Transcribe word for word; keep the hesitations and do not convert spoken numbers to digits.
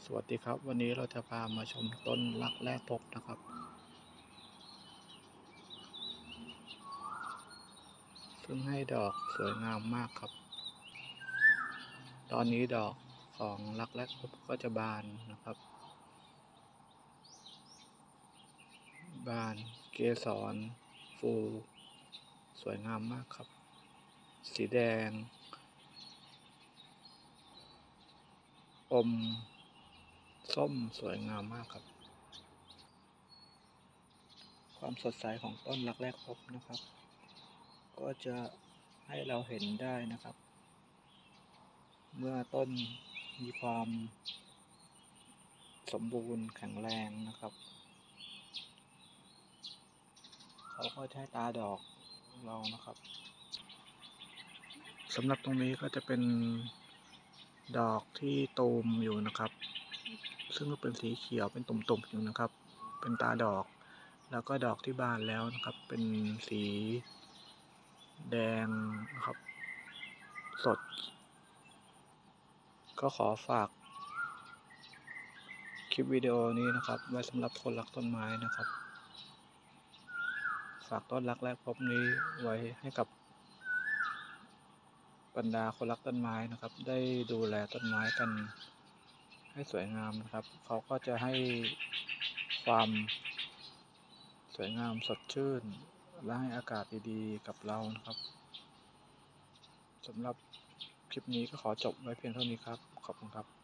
วัสดีครับวันนี้เราจะพามาชมต้นรักแรกพบนะครับซึ่งให้ดอกสวยงามมากครับตอนนี้ดอกของรักแรกพบก็จะบานนะครับบานเกสรฟูสวยงามมากครับสีแดงอมส้มสวยงามมากครับความสดใสของต้นรักแรกพบนะครับก็จะให้เราเห็นได้นะครับเมื่อต้นมีความสมบูรณ์แข็งแรงนะครับเขาก็ใช้ตาดอกเรานะครับสำหรับตรงนี้ก็จะเป็นดอกที่ตูมอยู่นะครับซึ่งก็เป็นสีเขียวเป็นตุ่มๆอยู่นะครับเป็นตาดอกแล้วก็ดอกที่บานแล้วนะครับเป็นสีแดงนะครับสดก็ขอฝากคลิปวิดีโอนี้นะครับไว้สำหรับคนรักต้นไม้นะครับฝากต้นรักแรกพบนี้ไว้ให้กับบรรดาคนรักต้นไม้นะครับได้ดูแลต้นไม้กันให้สวยงามนะครับเขาก็จะให้ความสวยงามสดชื่นและให้อากาศดีๆกับเรานะครับสำหรับคลิปนี้ก็ขอจบไว้เพียงเท่านี้ครับขอบคุณครับ